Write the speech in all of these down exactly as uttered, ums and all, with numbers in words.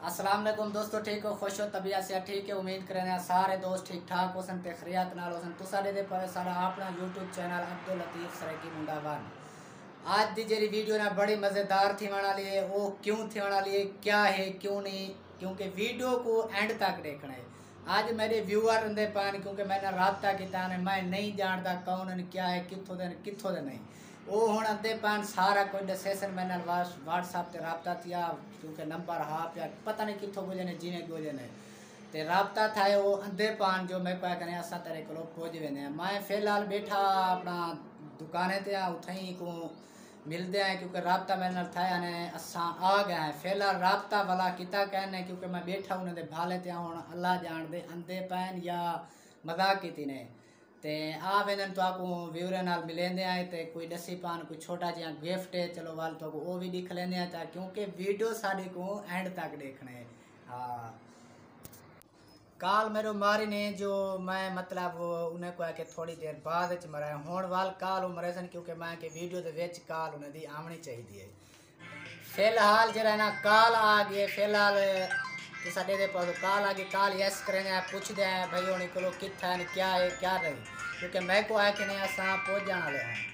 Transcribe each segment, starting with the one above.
अस्सलाम वालेकुम दोस्तों, ठीक हो, खुश हो, तबीयत से ठीक है। उम्मीद करें सारे दोस्त ठीक ठाक हो सन ते खरियात नाल हो सन। तुसा दे पर सारा अपना यूट्यूब चैनल अब्दुल लतीफ सराकी मुंडा वन। आज दी जेरी वीडियो ना बड़ी मज़ेदार थी वाली है। वो क्यों थी वाली है, क्या है, क्यों नहीं, क्योंकि वीडियो को एंड तक देखना है। आज मेरे व्यूअर रहते पान क्योंकि मैंने रबता किया ने मैं नहीं जानता कौन क्या है, कितों दे कितों दे नहीं। वो हूँ अद्धे पान सारा कोई दसे सन मैंने व्हाट्सएप से रबता थिया क्योंकि नंबर हा पिया पता नहीं कितों गुजे ने जिमें गुजे ने ते रबता था वो अद्धे पान जो मैं कहें असा तेरे को पहुँच वेने। मैं फिलहाल बैठा अपना दुकाने ते उठई को मिलते हैं क्योंकि रबता मेरे नाल था ने असा आ गए हैं। फिलहाल रबता वाला किता कहने क्योंकि मैं बैठा उन्होंने भाले ते हूँ अल्लाह जान दे अंधे पैन या मजाक की ने ते आ वेन तो आपको व्यूरे नाल मिलेंदे आए ते कोई दसी पान कोई छोटा जिहा गिफ्ट है चलो वाल तो वो भी दिख लेंदे हैं क्योंकि वीडियो साड़ी को एंड तक देखने है। हाँ काल मेरो मारी ने जो मैं मतलब उन्हें को के थोड़ी देर बाद च मरा होण वाल काल मरे सन क्योंकि मैं के वीडियो दे विच काल उन्हें दी आमनी चाहिए। फिलहाल जरा ना काल आ गए फिलहाल तो साडे दे पास काल आ गई काल यस करें पूछते हैं भाई होनी को कितना है क्या है क्या रही क्योंकि मैं को आया कि नहीं असा पहुँच जाने वाले हैं।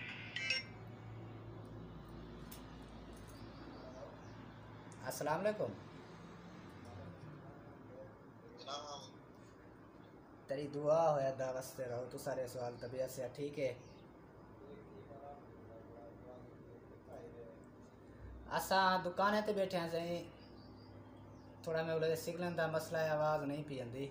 अस्सलाम वालेकुम तेरी दुआ होया दा वास्ते रहो तू सारे सवाल तबीयत से ठीक है। असा दुकान ते बैठे हैं सही थोड़ा मैं बोले सिग्नल का मसला है आवाज़ नहीं पी आती।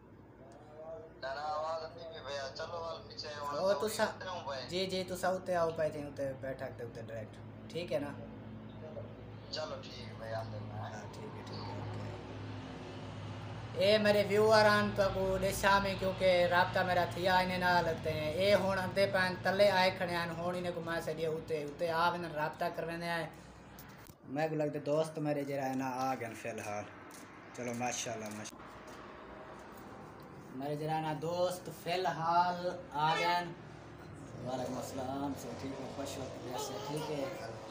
ओ तुसा जी जी तुसा उत्ते आओ पाए थे उत्ते बैठक ते उत्ते डायरेक्ट ठीक है ना। चलो ठीक है भाई आते हैं। हाँ ठीक है ठीक है ओके। ये मेरे व्यूअर आन तो को देशा में क्योंकि रबता मेरा थिया इन्हें ना लगते हैं ये हुण अद्धे पैन तले आए खड़े हैं हुण इन्हें को मैं सदिया उत्ते उत्ते आ वेन रबता करवेंदे आए मैं को लगता दोस्त मेरे जरा है ना आ गए फिलहाल चलो माशाल्लाह माशा मेरे जरा ना दोस्त फिलहाल आ गए। वालेकुम अस्सलाम से ठीक है खुश हो जैसे ठीक है।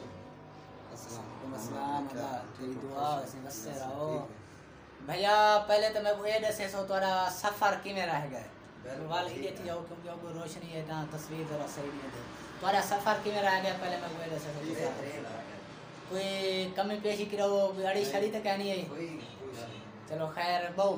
अस्सलाम तेरी दुआ से बसते रहो भैया। पहले तो मैं वो ये दसे सो तोरा सफ़र किमें रह गए वाल ये थी जाओ क्योंकि वो रोशनी है ना तस्वीर जरा सही नहीं है तोरा सफ़र किमें रह गया पहले मैं वो ये दसे सो कोई कमी पेशी की रहो कोई अड़ी शड़ी तो कहनी है चलो खैर बहु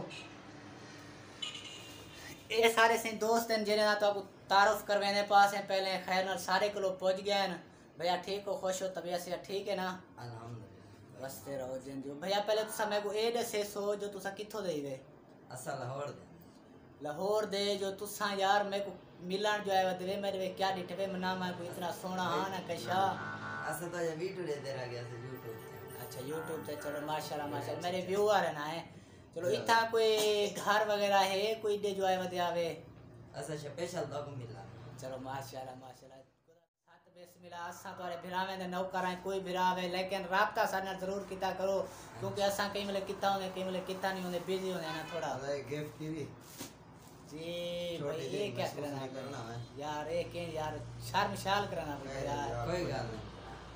ये सारे से दोस्त हैं जिन्हें तो आपको तारुफ करवाने पास हैं पहले खैर ना सारे को लोग पहुँच गए हैं भैया ठीक हो खुश हो तबीयत से ठीक है ना अल्हम्दुलिल्लाह बसते रहो जिन जो भैया पहले तो समय को ए दसे सो जो तुसा किथों दे वे असा लाहौर दे लाहौर दे जो तुसा यार मेरे को मिलन जो है वे मेरे वे क्या डिठवे मना मैं कोई इतना सोना हाँ ना कशा असा तो ये वीडियो दे दे रहा गया से यूट्यूब पे। अच्छा यूट्यूब से चलो माशाल्लाह माशाल्लाह मेरे व्यूअर है ना है चलो इतना कोई घर वगैरह है कोई दे जो है वे आवे असा स्पेशल तो को मिला चलो माशाल्लाह माशाल्लाह साथ बेस मिला असा तोरे भिरावे ने नौकर है कोई भिरावे लेकिन राब्ता साथ जरूर किता करो क्योंकि असा कई मतलब किता होंगे कई मतलब किता नहीं होंगे बिजी होंगे ना थोड़ा अरे गिफ्ट की भी जी भाई ये क्या करना करना है यार ये के यार शर्मशाल करना पड़ेगा यार कोई गल नहीं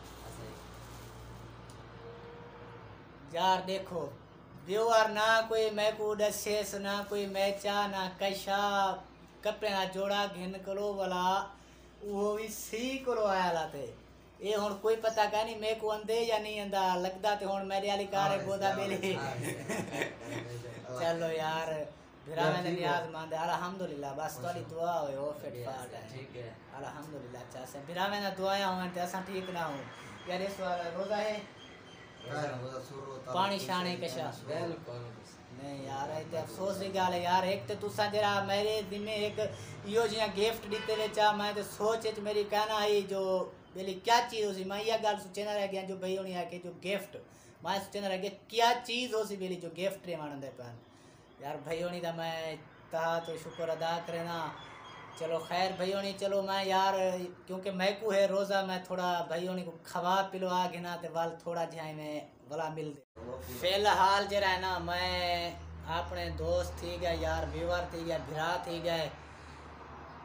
यार देखो व्यूअर ना कोई मैं को दसेस ना कोई मैचा ना कशा कपड़े ना जोड़ा घिन करो वाला वो भी सी करो आया लाते ये हुन कोई पता का नहीं मैं को अंदे या नहीं अंदा लगदा ते हुन मेरे वाली कार है गोदा बेली चलो यार भिरा मैंने नियाज मांदे अल्हम्दुलिल्लाह बस तोरी दुआ होए ओ फिट फाट है ठीक है अल्हम्दुलिल्लाह अच्छा से भिरा मैंने दुआएं हों ते असा ठीक ना हो यार इस वाला रोजा है पानी शाने कशा बिल्कुल नहीं यार इतने अफसोस की गल है यार एक तो तुसा जरा मेरे दिमे एक यो जिया गिफ्ट दीते वे चा मैं तो सोच च मेरी कहना आई जो बेली क्या चीज़ हो सी मैं यह गल सोचना रह गया जो भाई होनी आके जो गिफ्ट मैं सोचना रह गया क्या चीज़ हो सी बेली जो गिफ्ट रे मान दे पान यार भाई होनी था मैं ता तो शुक्र अदा करेना चलो खैर भाई होनी चलो मैं यार क्योंकि मैं को है रोज़ा मैं थोड़ा भाई होनी को खवा पिलवा गिना ते वाल थोड़ा जाए में वाला मिल दे फिलहाल जरा है ना मैं अपने दोस्त थी गया यार व्यूअर थी गया भिरा थी गए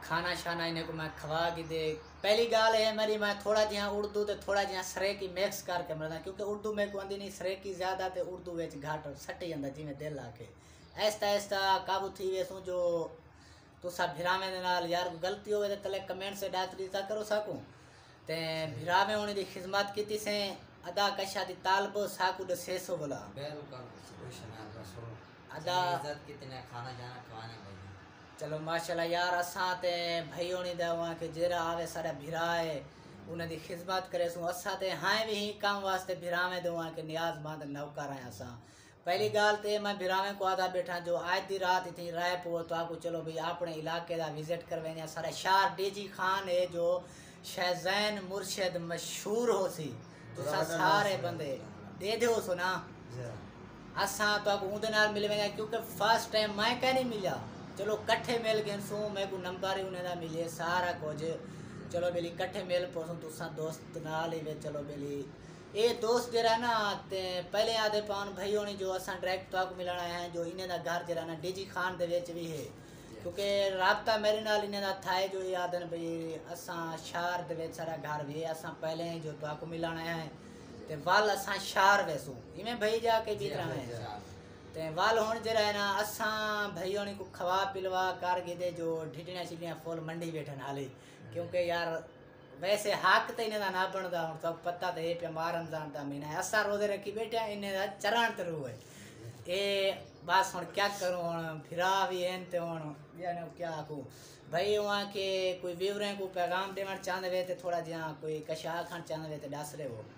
खाना शाना इन्हें को मैं खवा के दे। पहली गाल है मेरी, मैं थोड़ा जिहा उर्दू ते थोड़ा जिहा सरेकी मिक्स करके मरदा, क्योंकि उर्दू में को आंदी नहीं, सरेकी ज़्यादा ते उर्दू विच घट सटी जांदा जिवें दिल आके। ऐस्ता ऐस्ता काबू थी वेसू जो तुसा भिरावे दे नाल यार गलती होवे ते तले कमेंट से डात दी करो सकूं ते भिरावे होने दी खिदमत कीती से अदा कशा दी तालब साकू दे छह सौ बोला बिल्कुल शुक्रिया रसूल अदा इज्जत कितने खाना जाना खवाने भाई। चलो माशाल्लाह यार असा ते भाई होनी दा वहां के जेरा आवे सारा भिराए उन्हें दी खिदमत करे सु असा ते हां भी ही काम वास्ते भिरावे दे वहां के नियाजमंद नौकर हैं असा। पहली गाल ते मैं भिरावे को आदा बैठा जो आज दी रात इतनी राय पो तो आपको चलो भाई अपने इलाके दा विजिट करवेने सारा शहर डीजी खान है जो शहजैन मुर्शिद मशहूर हो सी तो सारे बंदे दे दो सो ना असा तो आपको उनके नाल मिलवेंगे क्योंकि फर्स्ट टाइम मैं कह नहीं मिला। चलो कट्ठे मिल गए सू मैं को नंबर ही उन्हें मिले सारा कुछ चलो बेली कट्ठे मिल पोसो तुसा दोस्त नाल ही वे चलो बेली ये दोस्त जरा ना ते पहले आधे पान भाई होनी जो असा डायरेक्ट तो आपको मिलना है जो इन्हें दा घर जरा ना डीजी खान दे विच भी है क्योंकि राबता मेरे नाल इन्हें दा था जो ये आदन भाई असा शहर दे विच सारा घर भी है असा पहले जो तो आपको मिलना है ते वाल असा शहर वैसू इवें भाई जाके बीत रहा है ते वाल होन जरा है ना असा भाई होनी को खवा पिलवा कर गिदे जो ढिडनिया छिलियां फुल मंडी बैठन हाली क्योंकि यार वैसे हक तो इन्हें ना बनता हूँ तो पता तो ये पे मारन जानता महीना है असा रोजे रखी बैठे इन्हें चरण तरू है ये बस हूँ क्या करूँ हूँ फिरा भी एन ते हूँ क्या आखूँ भाई वहाँ के कोई व्यूवरें को पैगाम देना चाहते वे तो थोड़ा जहाँ कोई कशा खान चाहते वे तो दस रहे हो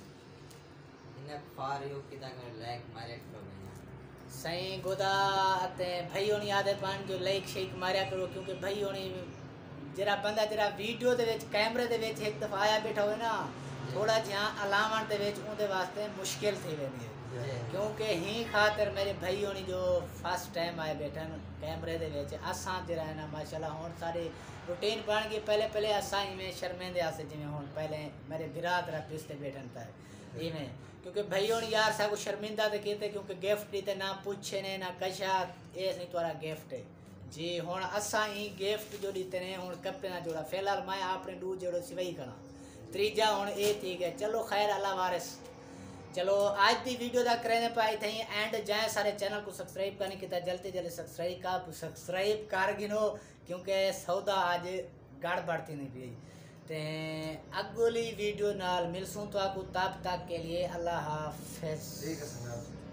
इन्हें फार यो किता कर लाइक मारे करो भैया सही गोदा ते भाई होनी आदे पान जो लाइक शेक मारिया करो क्योंकि भाई होनी जरा बंदा जरा वीडियो दे विच कैमरे दे विच एक दफा आया बैठा हो ना थोड़ा जिहा अलावण दे विच उनदे वास्ते मुश्किल थी वेंदी है क्योंकि ही खातिर मेरे भाई होनी जो फर्स्ट टाइम आए बैठन कैमरे दे विच असा जरा है ना माशाल्लाह हुन सारी रूटीन बन गई पहले पहले असा ही में शर्मिंदे आसे जिवें हुन पहले मेरे बिरात रा पिस्ते बैठन था इवें क्योंकि भाई होनी यार साको शर्मिंदा ते कीते क्योंकि गिफ्ट दी ते ना पूछे ने ना कशा ए नहीं तोरा गिफ्ट है जी हुण असा ही गिफ्ट जो दीते ने हुण कपड़े ना जोड़ा फिलहाल मैं अपने दू जोड़ो सिवाई करा त्रीजा हुण ए ठीक है चलो खैर अल्लाह वारिस चलो आज दी वीडियो दा करने पाई थी एंड जाए सारे चैनल को सब्सक्राइब करने की जल्दी जल्दी सब्सक्राइब का सब्सक्राइब कर गिनो क्योंकि सौदा आज गड़ बढ़ती नहीं पी ते अगली वीडियो नाल मिलसूँ तो आपको तब तक के लिए अल्लाह हाफिज़।